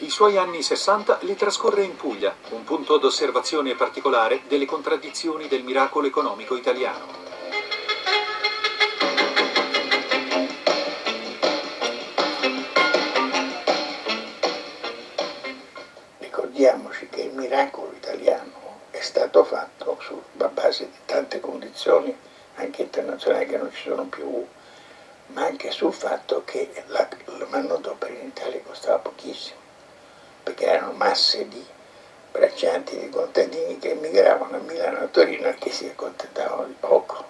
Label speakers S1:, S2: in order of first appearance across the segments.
S1: I suoi anni 60 li trascorre in Puglia, un punto d'osservazione particolare delle contraddizioni del miracolo economico italiano.
S2: Ricordiamoci che il miracolo italiano è stato fatto sulla base di tante condizioni, anche internazionali, che non ci sono più, ma anche sul fatto che la manodopera in Italia costava pochissimo, perché erano masse di braccianti, di contadini che emigravano a Milano e a Torino e che si accontentavano di poco.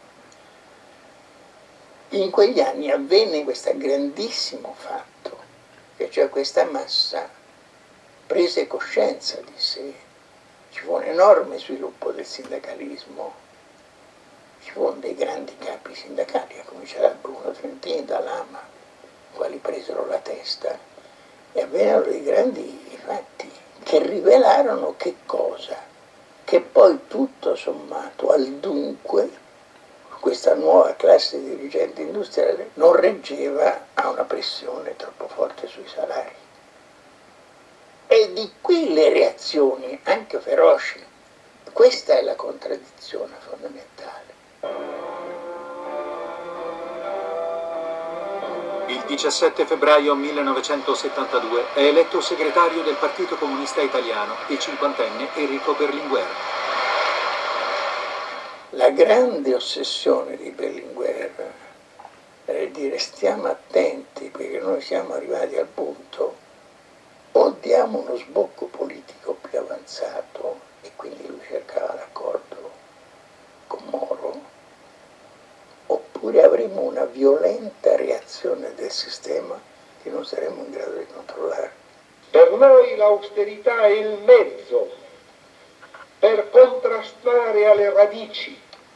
S2: In quegli anni avvenne questo grandissimo fatto, che cioè questa massa prese coscienza di sé, ci fu un enorme sviluppo del sindacalismo, ci furono dei grandi capi sindacali, a cominciare da Bruno Trentini, da Lama, i quali presero la testa, e avvennero dei grandi fatti che rivelarono che cosa? Che poi tutto sommato al dunque questa nuova classe dirigente industriale non reggeva a una pressione troppo forte sui salari. E di qui le reazioni, anche feroci. Questa è la contraddizione fondamentale.
S1: Il 17 febbraio 1972 è eletto segretario del Partito Comunista Italiano il cinquantenne Enrico Berlinguer.
S2: La grande ossessione di Berlinguer è dire stiamo attenti perché noi siamo arrivati al punto o diamo uno sbocco politico più avanzato e quindi lui cercava l'accordo con Moro, oppure avremo una violenta reazione del sistema che non saremo in grado di controllare.
S3: Per noi l'austerità è il mezzo per contrastare alle radici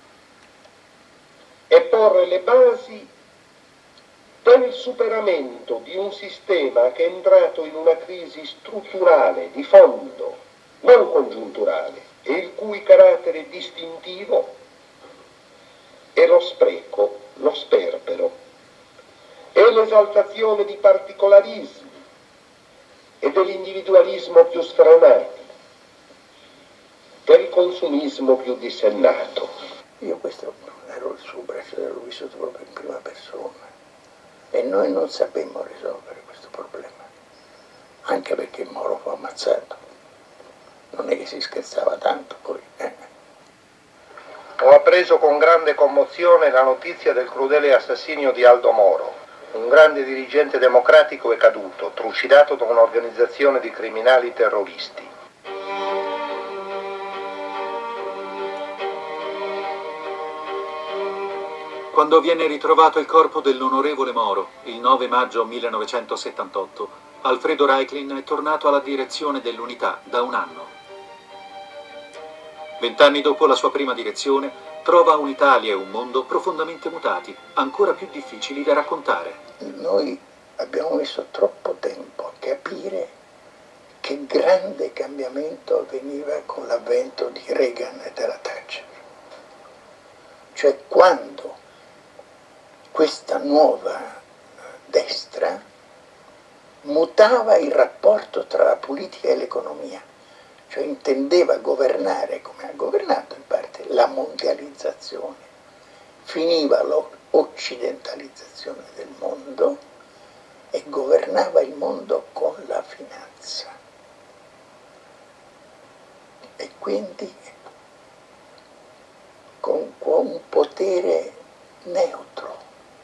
S3: e porre le basi del superamento di un sistema che è entrato in una crisi strutturale, di fondo, non congiunturale, e il cui carattere distintivo è lo spreco, lo sperpero, è l'esaltazione di particolarismi e dell'individualismo più sfrenato, del consumismo più dissennato.
S2: Io questo ero il suo braccio, l'ho vissuto proprio in prima persona. E noi non sapemmo risolvere questo problema, anche perché Moro fu ammazzato. Non è che si scherzava tanto poi.
S3: Ho appreso con grande commozione la notizia del crudele assassinio di Aldo Moro. Un grande dirigente democratico è caduto, trucidato da un'organizzazione di criminali terroristi.
S1: Quando viene ritrovato il corpo dell'onorevole Moro, il 9 maggio 1978, Alfredo Reiklin è tornato alla direzione dell'Unità da un anno. 20 anni dopo la sua prima direzione, trova un'Italia e un mondo profondamente mutati, ancora più difficili da raccontare.
S2: Noi abbiamo messo troppo tempo a capire che grande cambiamento avveniva con l'avvento di Reagan e della Thatcher. Cioè quando questa nuova destra mutava il rapporto tra la politica e l'economia, cioè intendeva governare, come ha governato in parte, la mondializzazione, finiva l'occidentalizzazione del mondo e governava il mondo con la finanza. E quindi con un potere neutro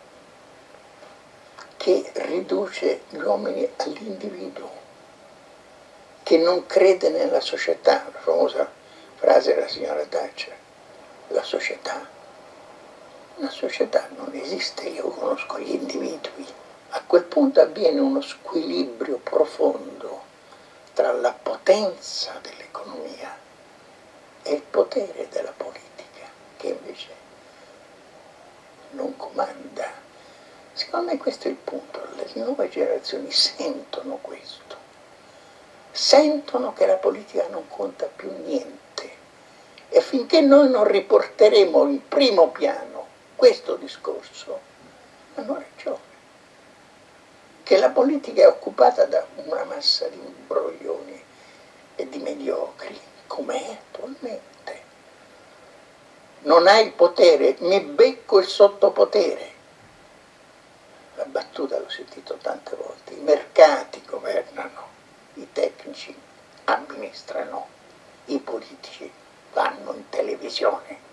S2: che riduce gli uomini all'individuo, che non crede nella società. La famosa frase della signora Thatcher, la società non esiste, io conosco gli individui. A quel punto avviene uno squilibrio profondo tra la potenza dell'economia e il potere della politica, che invece non comanda. Secondo me questo è il punto, le nuove generazioni sentono questo, sentono che la politica non conta più niente e finché noi non riporteremo in primo piano questo discorso, hanno ragione. che la politica è occupata da una massa di imbroglioni e di mediocri, com'è attualmente. Non hai il potere, mi becco il sottopotere. La battuta l'ho sentito tante volte. I mercati governano, i tecnici amministrano, i politici vanno in televisione.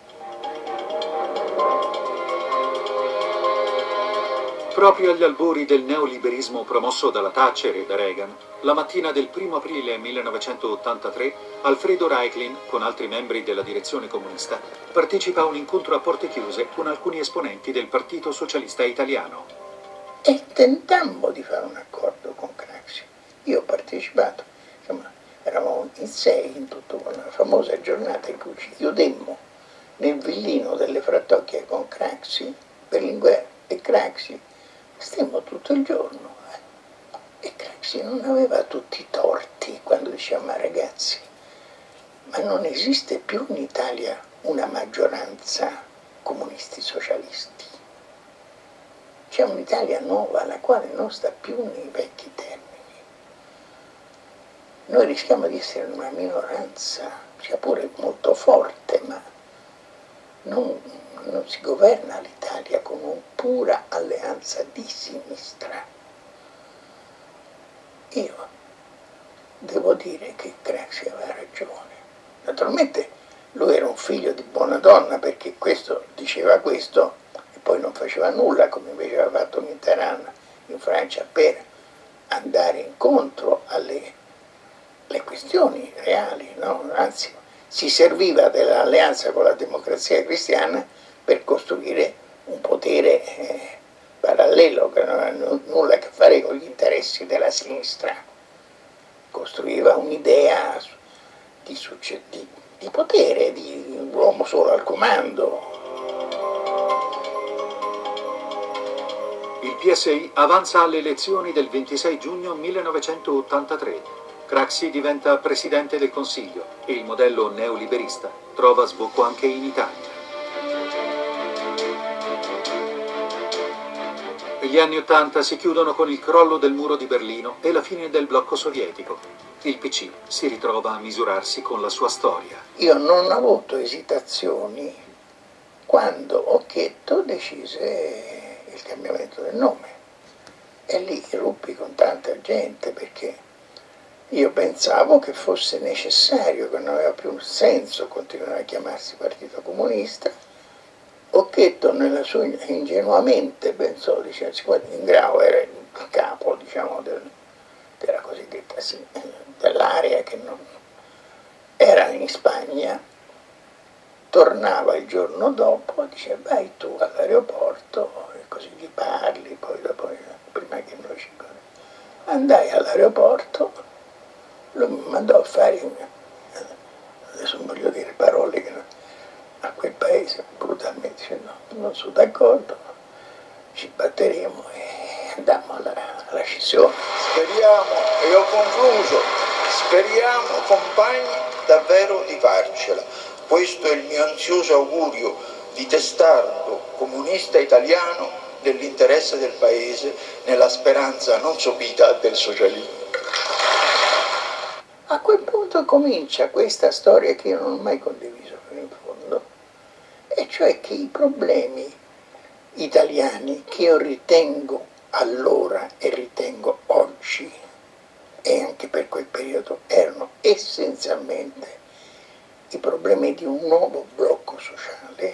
S1: Proprio agli albori del neoliberismo promosso dalla Thatcher e da Reagan, la mattina del 1 aprile 1983, Alfredo Raiklin, con altri membri della direzione comunista, partecipa a un incontro a porte chiuse con alcuni esponenti del Partito Socialista Italiano.
S2: E tentammo di fare un accordo con Craxi. Io ho partecipato, insomma, eravamo in 6 in tutta quella famosa giornata in cui ci chiudemmo nel villino delle Frattocchie con Craxi, Berlinguer e Craxi. Stemmo tutto il giorno e Craxi non aveva tutti i torti quando diceva: ma ragazzi, ma non esiste più in Italia una maggioranza comunisti socialisti. C'è un'Italia nuova la quale non sta più nei vecchi termini. Noi rischiamo di essere una minoranza, sia pure molto forte, ma non si governa l'Italia con una pura alleanza di sinistra. Io devo dire che Craxi aveva ragione. Naturalmente lui era un figlio di buona donna, perché questo diceva questo e poi non faceva nulla, come invece aveva fatto Mitterrand in Francia, per andare incontro alle questioni reali, no? Anzi, si serviva dell'alleanza con la Democrazia Cristiana per costruire un potere parallelo che non ha nulla a che fare con gli interessi della sinistra. Costruiva un'idea di potere, di un uomo solo al comando.
S1: Il PSI avanza alle elezioni del 26 giugno 1983. Craxi diventa presidente del Consiglio e il modello neoliberista trova sbocco anche in Italia. Gli anni '80 si chiudono con il crollo del muro di Berlino e la fine del blocco sovietico. Il PC si ritrova a misurarsi con la sua storia.
S2: Io non ho avuto esitazioni quando Occhetto decise il cambiamento del nome. E lì ruppi con tanta gente, perché io pensavo che fosse necessario, che non aveva più senso continuare a chiamarsi Partito Comunista. Occhetto nella sua ingenuamente pensò, diceva, Ingrao era il capo, diciamo, della cosiddetta dell'area che non era in Spagna, tornava il giorno dopo, dice: vai tu all'aeroporto e così gli parli, poi dopo, prima che noi ci andai all'aeroporto, lo mandò a fare, adesso non voglio dire parole che a quel paese brutalmente dice: no, non sono d'accordo, ci batteremo, e andammo alla scissione.
S4: Speriamo, e ho concluso, speriamo compagni davvero di farcela. Questo è il mio ansioso augurio di testardo comunista italiano nell'interesse del paese, nella speranza non sopita del socialismo.
S2: A quel punto comincia questa storia che io non ho mai condiviso fino in fondo, e cioè che i problemi italiani, che io ritengo allora e ritengo oggi, e anche per quel periodo, erano essenzialmente i problemi di un nuovo blocco sociale,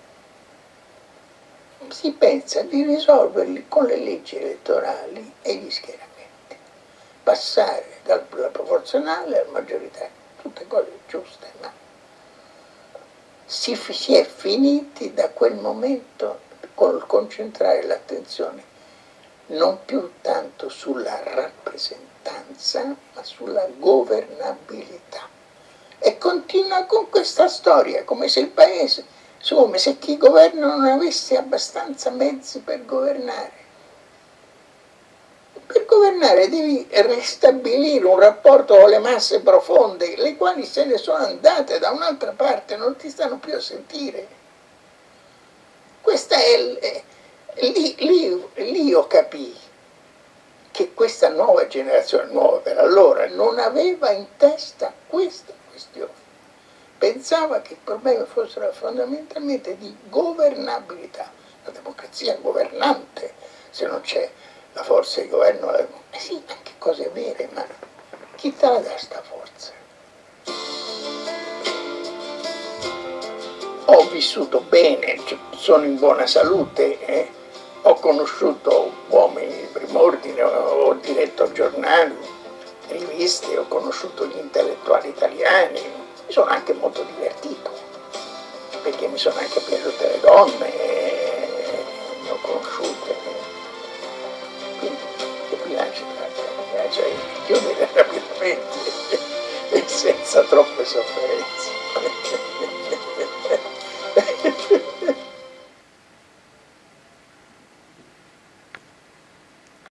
S2: si pensa di risolverli con le leggi elettorali e gli schieramenti, passare dalla proporzionale al maggioritario, tutte cose giuste, ma si è finiti da quel momento col concentrare l'attenzione non più tanto sulla rappresentanza, ma sulla governabilità. E continua con questa storia, come se il paese, come se chi governa non avesse abbastanza mezzi per governare. Per governare devi ristabilire un rapporto con le masse profonde, le quali se ne sono andate da un'altra parte, non ti stanno più a sentire. Questa è lì io capii questa nuova generazione, nuova per allora, non aveva in testa questa questione. Pensava che i problemi fossero fondamentalmente di governabilità. La democrazia è governante, se non c'è la forza di governo, sì, anche cose vere, ma chi te la dà sta forza? Ho vissuto bene, sono in buona salute, ho conosciuto uomini di primo ordine, ho diretto giornali, riviste, ho conosciuto gli intellettuali italiani, mi sono anche molto divertito, perché mi sono anche piaciute le donne, le ho conosciute, quindi che bilancio tratta? Cioè chiudere rapidamente e senza troppe sofferenze.